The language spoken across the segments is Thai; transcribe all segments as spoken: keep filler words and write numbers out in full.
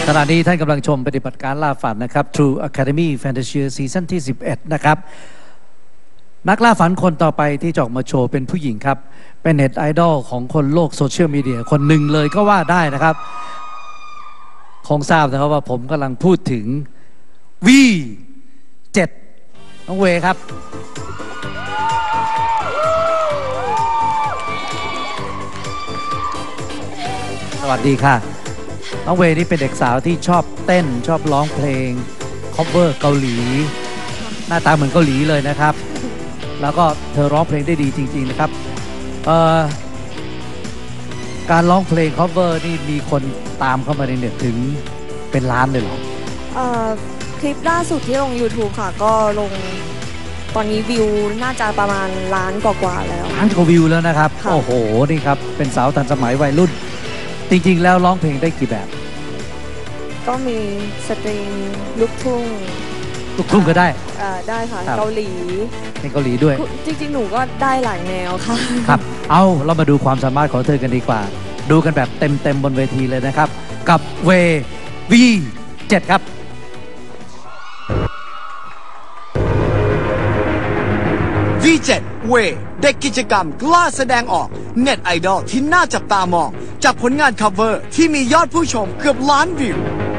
ขณะนี้ท่านกำลังชมปฏิบัติการล่าฝันนะครับ True Academy Fantasy ซีซั่นที่สิบเอ็ดนะครับนักล่าฝันคนต่อไปที่จะออกมาโชว์เป็นผู้หญิงครับเป็นเน็ตไอดอลของคนโลกโซเชียลมีเดียคนหนึ่งเลยก็ว่าได้นะครับคงทราบนะครับว่าผมกำลังพูดถึง วี เจ็ด น้องเวครับสวัสดีค่ะน้องเวนี่เป็นเด็กสาวที่ชอบเต้นชอบร้องเพลงคอฟเวอร์เกาหลีหน้าตาเหมือนเกาหลีเลยนะครับแล้วก็เธอร้องเพลงได้ดีจริงๆนะครับการร้องเพลงคอฟเวอร์นี่มีคนตามเข้ามาในเน็ตถึงเป็นล้านเลยเหรอคลิปล่าสุดที่ลง YouTube ค่ะก็ลงตอนนี้วิวน่าจะประมาณล้านกว่าๆแล้วล้านกว่าวิวแล้วนะครับโอ้โหนี่ครับเป็นสาวทันสมัยวัยรุ่นจริงๆแล้วร้องเพลงได้กี่แบบก็มีสตริงลูกทุ่งลูกทุ่งก็ได้ได้ค่ะเกาหลีในเกาหลีด้วยจริงๆหนูก็ได้หลายแนวค่ะครับเอาเรามาดูความสามารถของเธอกันดีกว่าดูกันแบบเต็มๆบนเวทีเลยนะครับกับเว วี เจ็ด ครับวี เจ็ด เวเด็กกิจกรรมกล้าแสดงออกเน็ตไอดอลที่น่าจับตามองจากผลงานคัฟเวอร์ที่มียอดผู้ชมเกือบล้านวิว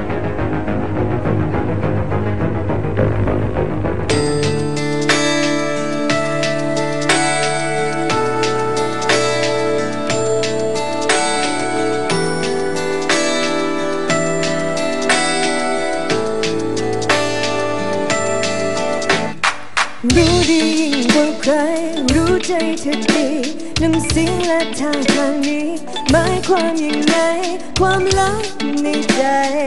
รู้ดียิ่งกว่าใครรู้ใจเธอดีน้ำเสียงและท่าทางนี้หมายความยังไงความลับในใจ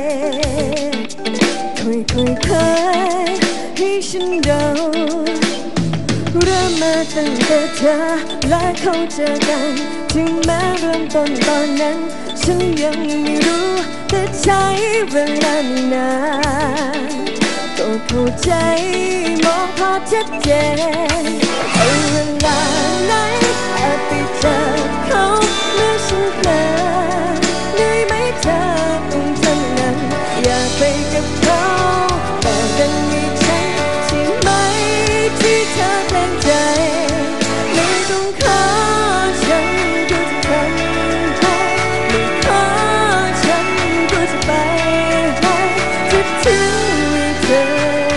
ค่อยๆให้ฉันเดาเริ่มมาตั้งแต่เธอและเขาเจอกันถึงแม้เริ่มต้นตอนนั้นฉันยังไม่รู้แต่ใช้เวลาไม่นานก็เข้าใจมองภาพชัดเจนเอาเวลาไหนแอบไปเจอเขาเมื่อฉันเพลินได้ไหมเธอต้องทำนั้นอยากไปกับเขาแต่ดันมีฉันใช่ไหมที่เธอแปลงใจไม่ต้องขอฉันก็จะทำให้ไม่ขอฉันก็จะไปให้จะถึงเธอ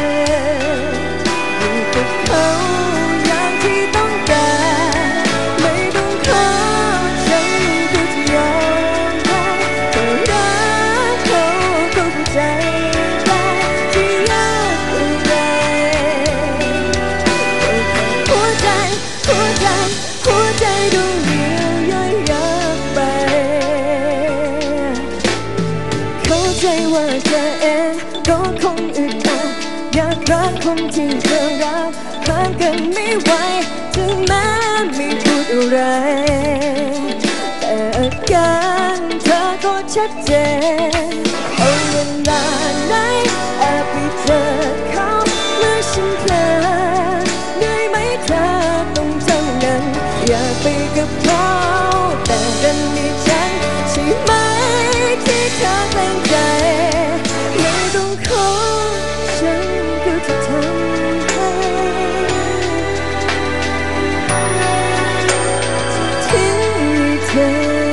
อยู่กับเขาอย่างที่ต้องการไม่ต้องขอฉันก็จะยอมให้ก็รักเขาก็เข้าใจได้ที่ยากอะไรหัวใจหัวใจหัวใจดวงเดียวย่อยยับไปเข้าใจว่าเธอเองก็คงอึดอัดอยากรักคนที่เธอรักห่างกันไม่ไหวถึงแม้ไม่พูดอะไรแต่อาการเธอก็ชัดเจนเอาเวลาไหนแอบไปเจอเขาเมื่อฉันเพลินได้ไหมเธอต้องทำนั้นอยากไปกับเขาแต่ดันมีฉันใช่ไหมที่เธอแปลงใจไม่ต้องขอฉันก็จะทำให้ทิ้งเธอ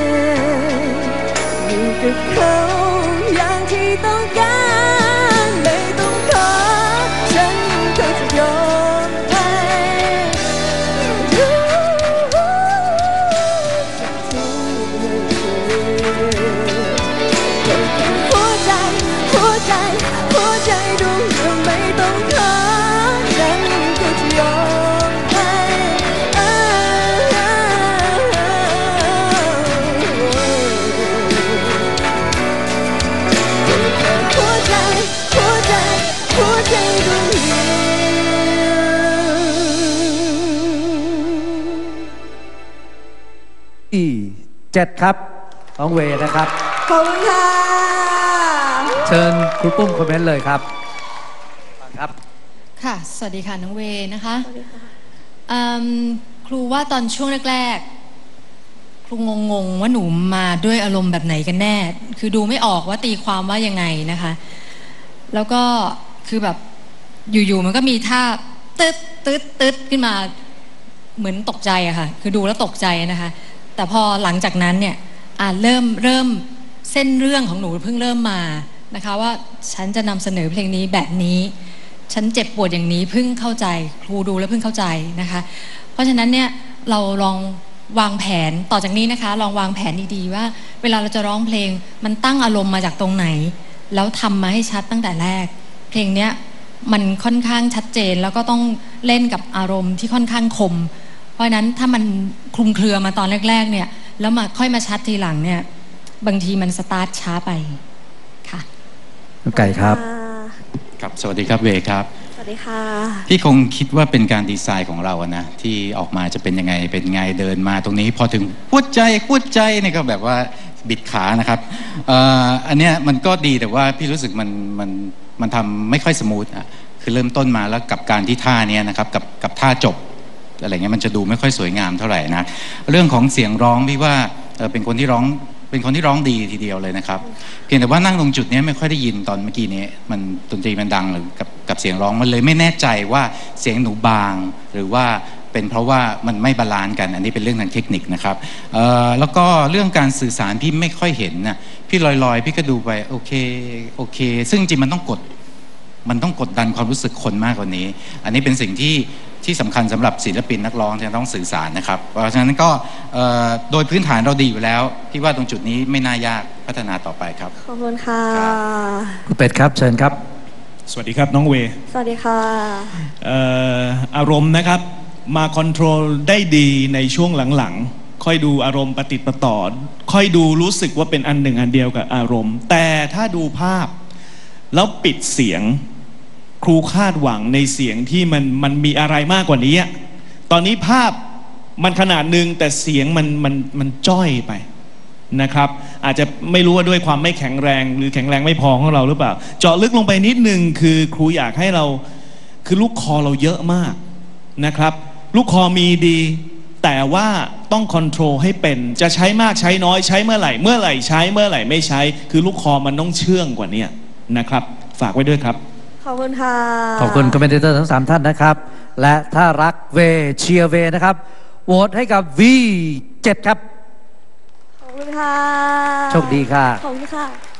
อยู่กับเขาอย่างที่ต้องการไม่ต้องขอฉันก็จะยอมให้หัวใจหัวใจหัวใจดวงเดียวไม่ต้องขอฉันก็จะยอมให้หัวใจหัวใจหัวใจดวงเดียวอีเจ็ดครับน้องเวนะครับขอบคุณค่ะเชิญครูปุ้มคอมเมนต์เลยครับครับค่ะสวัสดีค่ะน้องเวนะคะครูว่าตอนช่วงแรกๆครูงงๆว่าหนูมาด้วยอารมณ์แบบไหนกันแน่คือดูไม่ออกว่าตีความว่ายังไงนะคะแล้วก็คือแบบอยู่ๆมันก็มีท่าตึ๊ดตึ๊ดตึ๊ดขึ้นมาเหมือนตกใจอะค่ะคือดูแล้วตกใจนะคะแต่พอหลังจากนั้นเนี่ยอ่าเริ่มเริ่มเส้นเรื่องของหนูเพิ่งเริ่มมานะคะว่าฉันจะนำเสนอเพลงนี้แบบนี้ฉันเจ็บปวดอย่างนี้เพิ่งเข้าใจครูดูแล้วเพิ่งเข้าใจนะคะเพราะฉะนั้นเนี่ยเราลองวางแผนต่อจากนี้นะคะลองวางแผนดีๆว่าเวลาเราจะร้องเพลงมันตั้งอารมณ์มาจากตรงไหนแล้วทำมาให้ชัดตั้งแต่แรกเพลงเนี้ยมันค่อนข้างชัดเจนแล้วก็ต้องเล่นกับอารมณ์ที่ค่อนข้างคมเพราะฉะนั้นถ้ามันคลุมเครือมาตอนแรกๆเนี่ยแล้วมาค่อยมาชัดทีหลังเนี่ยบางทีมันสตาร์ทช้าไปค่ะไก่ครับครับสวัสดีครับเวครับสวัสดีค่ะพี่คงคิดว่าเป็นการดีไซน์ของเราอะนะที่ออกมาจะเป็นยังไงเป็นไงเดินมาตรงนี้พอถึงพูดใจพูดใจเนี่ยก็แบบว่าบิดขานะครับเอ่ออันเนี้ยมันก็ดีแต่ว่าพี่รู้สึกมันมันมันทำไม่ค่อยสมูทอ่ะคือเริ่มต้นมาแล้วกับการที่ท่านี้นะครับกับกับท่าจบอะไรเงี้ยมันจะดูไม่ค่อยสวยงามเท่าไหร่นะเรื่องของเสียงร้องพี่ว่าเออเป็นคนที่ร้องเป็นคนที่ร้องดีทีเดียวเลยนะครับเพียงแต่ว่านั่งตรงจุดนี้ไม่ค่อยได้ยินตอนเมื่อกี้นี้มันดนตรีมันดังหรือกับกับเสียงร้องมันเลยไม่แน่ใจว่าเสียงหนูบางหรือว่าเป็นเพราะว่ามันไม่บาลานซ์กันอันนี้เป็นเรื่องทางเทคนิคนะครับเอ่อแล้วก็เรื่องการสื่อสารพี่ไม่ค่อยเห็นนะพี่ลอยๆพี่ก็ดูไปโอเคโอเคซึ่งจริงมันต้องกดมันต้องกดดันความรู้สึกคนมากกว่านี้อันนี้เป็นสิ่งที่ที่สำคัญสำหรับศิลปินนักร้องที่ต้องสื่อสารนะครับเพราะฉะนั้นก็โดยพื้นฐานเราดีอยู่แล้วพี่ว่าตรงจุดนี้ไม่น่ายากพัฒนาต่อไปครับขอบคุณค่ะคุณเป็ดครับเชิญครับสวัสดีครับน้องเวสวัสดีค่ะเอ่ออารมณ์นะครับมาคอนโทรลได้ดีในช่วงหลังๆค่อยดูอารมณ์ปฏิปต่อค่อยดูรู้สึกว่าเป็นอันหนึ่งอันเดียวกับอารมณ์แต่ถ้าดูภาพแล้วปิดเสียงครูคาดหวังในเสียงที่มันมันมีอะไรมากกว่านี้ตอนนี้ภาพมันขนาดหนึ่งแต่เสียงมันมันมันจ้อยไปนะครับอาจจะไม่รู้ว่าด้วยความไม่แข็งแรงหรือแข็งแรงไม่พอของเราหรือเปล่าเจาะลึกลงไปนิดนึงคือครูอยากให้เราคือลูกคอเราเยอะมากนะครับลูกคอมีดีแต่ว่าต้องคอนโทรลให้เป็นจะใช้มากใช้น้อยใช้เมื่อไหร่เมื่อไหร่ใช้เมื่อไหร่ไม่ใช้คือลูกคอมันต้องเชื่องกว่านี้นะครับฝากไว้ด้วยครับขอบคุณค่ะขอบคุณคอมเมนเตอร์ทั้งสามท่านนะครับและถ้ารักเวเชียร์เวนะครับโหวตให้กับ วี เจ็ด ครับขอบคุณค่ะโชคดีค่ะขอบคุณค่ะ